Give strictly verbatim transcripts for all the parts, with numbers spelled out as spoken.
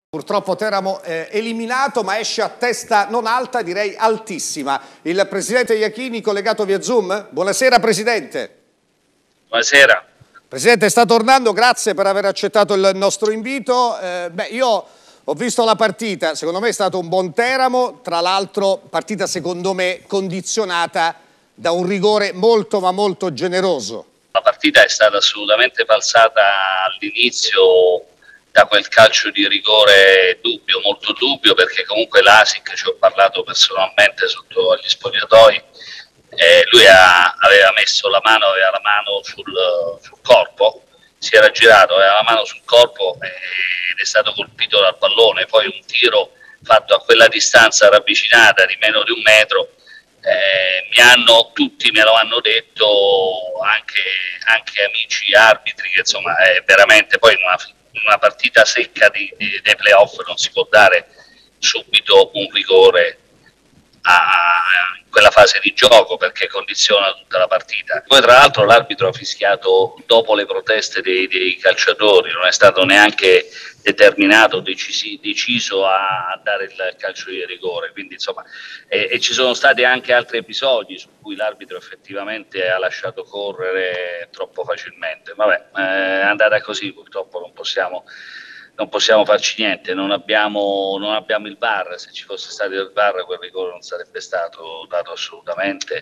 Purtroppo Teramo è eliminato, ma esce a testa non alta, direi altissima. Il presidente Iachini collegato via Zoom. Buonasera Presidente. Buonasera. Presidente, sta tornando, grazie per aver accettato il nostro invito. Eh, beh, io ho visto la partita, secondo me è stato un buon Teramo, tra l'altro partita secondo me condizionata da un rigore molto ma molto generoso. La partita è stata assolutamente falsata all'inizio da quel calcio di rigore dubbio, molto dubbio, perché comunque l'Asic, ci ho parlato personalmente sotto agli spogliatoi, eh, lui ha, aveva messo la mano, aveva la mano sul, sul corpo, si era girato, aveva la mano sul corpo eh, ed è stato colpito dal pallone. Poi un tiro fatto a quella distanza ravvicinata di meno di un metro, eh, mi hanno, tutti me lo hanno detto, anche, anche amici arbitri, che insomma è veramente poi in una in una partita secca di, di, dei playoff non si può dare subito un rigore a, in quella fase di gioco, perché condiziona tutta la partita. Poi tra l'altro l'arbitro ha fischiato dopo le proteste dei, dei calciatori, non è stato neanche determinato, decisi, deciso a, a dare il calcio di rigore, quindi insomma e, e ci sono stati anche altri episodi su cui l'arbitro effettivamente ha lasciato correre troppo facilmente. Vabbè, è andata così, purtroppo non possiamo non possiamo farci niente, non abbiamo, non abbiamo il V A R, se ci fosse stato il V A R quel rigore non sarebbe stato dato assolutamente,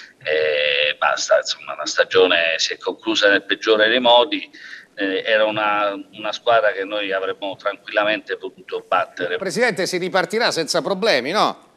e basta, insomma una stagione si è conclusa nel peggiore dei modi, eh, era una, una squadra che noi avremmo tranquillamente potuto battere. Presidente, si ripartirà senza problemi, no?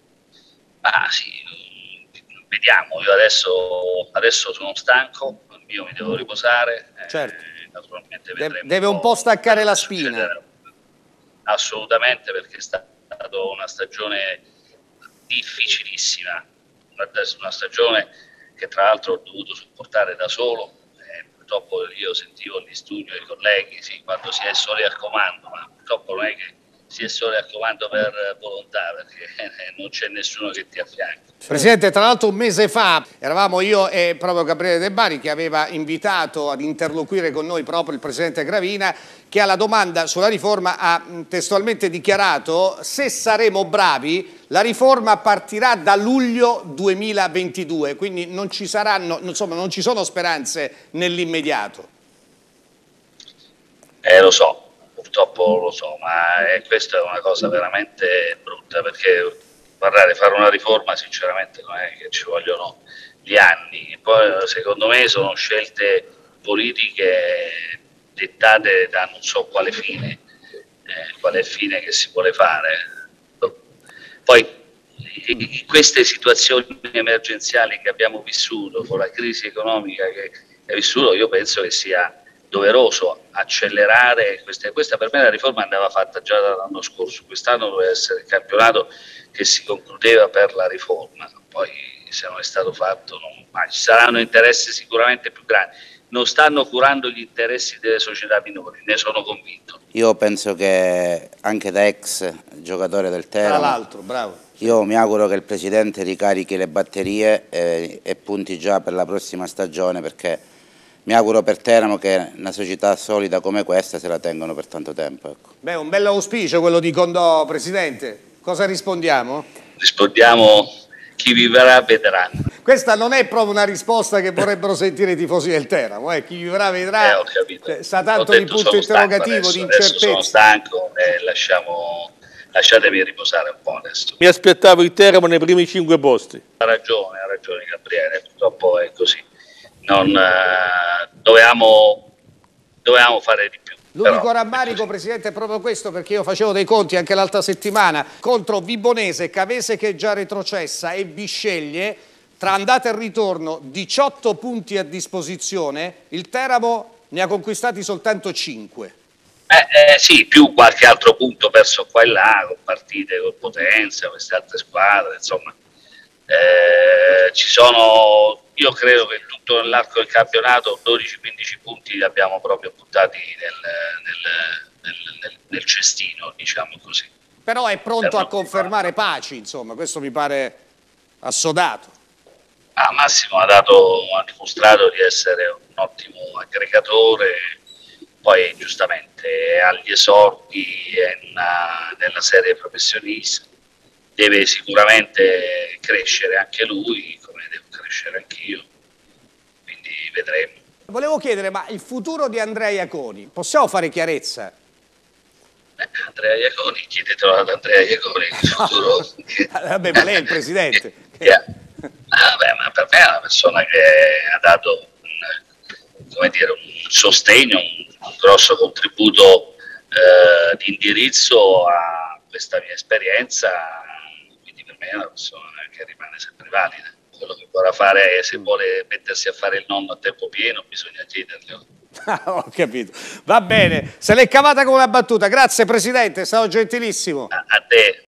Ah sì, vediamo, io adesso, adesso sono stanco, io mi devo riposare. Certo. Eh, naturalmente vedremo. Deve un po' staccare la spina. Assolutamente, perché è stata una stagione difficilissima, una stagione che tra l'altro ho dovuto sopportare da solo. Eh, purtroppo io sentivo in studio i colleghi, sì, quando si è soli al comando, ma purtroppo non è che si è soli al comando per volontà, perché non c'è nessuno che ti affianca. Presidente, tra l'altro un mese fa eravamo io e proprio Gabriele De Bari che aveva invitato ad interloquire con noi proprio il Presidente Gravina, che alla domanda sulla riforma ha testualmente dichiarato: se saremo bravi la riforma partirà da luglio duemilaventidue, quindi non ci saranno, insomma non ci sono speranze nell'immediato. Eh, lo so. Purtroppo lo so, ma è, questa è una cosa veramente brutta, perché parlare, fare una riforma sinceramente non è che ci vogliono gli anni. Poi secondo me sono scelte politiche dettate da non so quale fine, eh, qual è il fine che si vuole fare. Poi in queste situazioni emergenziali che abbiamo vissuto, con la crisi economica che è vissuto, io penso che sia doveroso accelerare queste, questa per me la riforma andava fatta già dall'anno scorso, quest'anno doveva essere il campionato che si concludeva per la riforma, poi se non è stato fatto non, ma ci saranno interessi sicuramente più grandi, non stanno curando gli interessi delle società minori, ne sono convinto. Io penso che anche da ex giocatore del Teramo, tra l'altro, bravo, io mi auguro che il Presidente ricarichi le batterie e, e punti già per la prossima stagione, perché mi auguro per Teramo che una società solida come questa se la tengono per tanto tempo. Ecco. Beh, un bel auspicio quello di Condò, Presidente. Cosa rispondiamo? Rispondiamo: chi vivrà vedrà. Questa non è proprio una risposta che vorrebbero sentire i tifosi del Teramo, eh? Chi vivrà vedrà. Eh, ho capito. Cioè, sta tanto ho di punto interrogativo, adesso, di incertezza. Adesso sono stanco e lasciamo, lasciatemi riposare un po' adesso. Mi aspettavo il Teramo nei primi cinque posti. Ha ragione, ha ragione Gabriele, purtroppo è così. Non, eh, dovevamo, dovevamo fare di più. L'unico rammarico, Presidente, è proprio questo, perché io facevo dei conti anche l'altra settimana contro Vibonese, Cavese che è già retrocessa e Bisceglie, tra andata e ritorno diciotto punti a disposizione, il Teramo ne ha conquistati soltanto cinque. Eh, eh, sì, più qualche altro punto perso qua e là, con partite con Potenza, queste altre squadre, insomma. Eh, ci sono, io credo che tutto nell'arco del campionato dodici quindici punti li abbiamo proprio buttati nel, nel, nel, nel, nel cestino, diciamo così. Però è pronto a confermare Paci, insomma, questo mi pare assodato. Ah, Massimo ha, dato, ha dimostrato di essere un ottimo aggregatore, poi giustamente è agli esordi, è una, nella serie professionista, deve sicuramente crescere anche lui, come devo crescere anch'io, quindi vedremo. Volevo chiedere, ma il futuro di Andrea Iaconi, possiamo fare chiarezza? Beh, Andrea Iaconi, chiedetelo ad Andrea Iaconi il futuro. Vabbè, ma lei è il presidente. Yeah. Ah, beh, ma per me è una persona che ha dato un, come dire, un sostegno, un, un grosso contributo eh, di indirizzo a questa mia esperienza, quindi per me è una persona che rimane sempre valida. Quello che vorrà fare è, se vuole mettersi a fare il nonno a tempo pieno, bisogna chiederglielo. Ah, ho capito. Va bene, se l'è cavata con una battuta. Grazie Presidente, è stato gentilissimo. A, a te.